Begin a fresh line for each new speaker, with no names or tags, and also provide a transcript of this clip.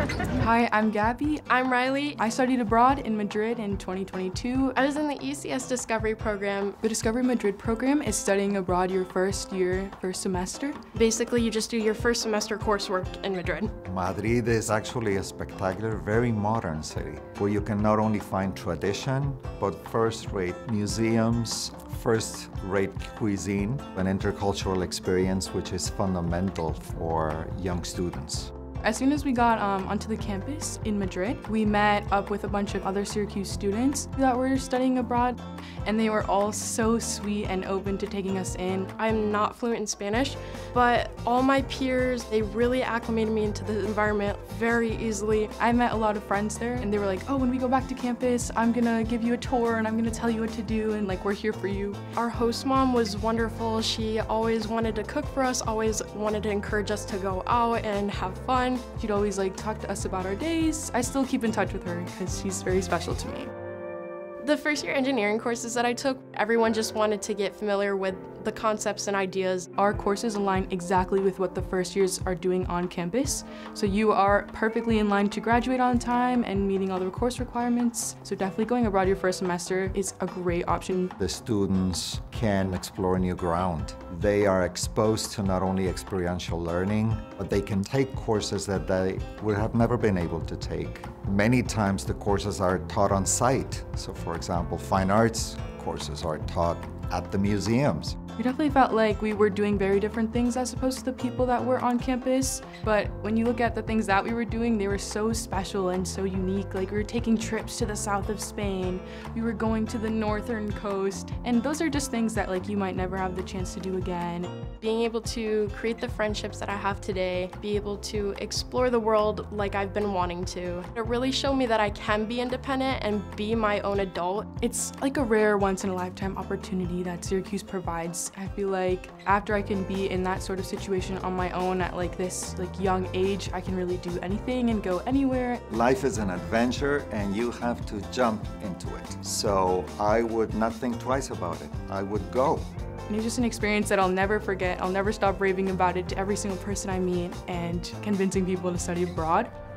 Hi, I'm Gabby.
I'm Riley.
I studied abroad in Madrid in 2022.
I was in the ECS Discovery program.
The Discovery Madrid program is studying abroad your first semester.
Basically, you just do your first semester coursework in Madrid.
Madrid is actually a spectacular, very modern city where you can not only find tradition, but first-rate museums, first-rate cuisine, an intercultural experience which is fundamental for young students.
As soon as we got onto the campus in Madrid, we met up with a bunch of other Syracuse students that were studying abroad, and they were all so sweet and open to taking us in.
I'm not fluent in Spanish, but all my peers, they really acclimated me into the environment very easily.
I met a lot of friends there, and they were like, oh, when we go back to campus, I'm gonna give you a tour and I'm gonna tell you what to do, and like, we're here for you.
Our host mom was wonderful. She always wanted to cook for us, always wanted to encourage us to go out and have fun.
She'd always like talk to us about our days. I still keep in touch with her because she's very special to me.
The first year engineering courses that I took, everyone just wanted to get familiar with the concepts and ideas.
Our courses align exactly with what the first years are doing on campus. So you are perfectly in line to graduate on time and meeting all the course requirements. So definitely going abroad your first semester is a great option.
The students can explore new ground. They are exposed to not only experiential learning, but they can take courses that they would have never been able to take. Many times the courses are taught on site. So for example, fine arts courses are taught at the museums.
We definitely felt like we were doing very different things as opposed to the people that were on campus. But when you look at the things that we were doing, they were so special and so unique. Like, we were taking trips to the south of Spain. We were going to the northern coast. And those are just things that like you might never have the chance to do again.
Being able to create the friendships that I have today, be able to explore the world like I've been wanting to. It really showed me that I can be independent and be my own adult.
It's like a rare once-in-a-lifetime opportunity that Syracuse provides. I feel like after I can be in that sort of situation on my own at like this young age, I can really do anything and go anywhere.
Life is an adventure and you have to jump into it. So I would not think twice about it. I would go.
And it's just an experience that I'll never forget. I'll never stop raving about it to every single person I meet and convincing people to study abroad.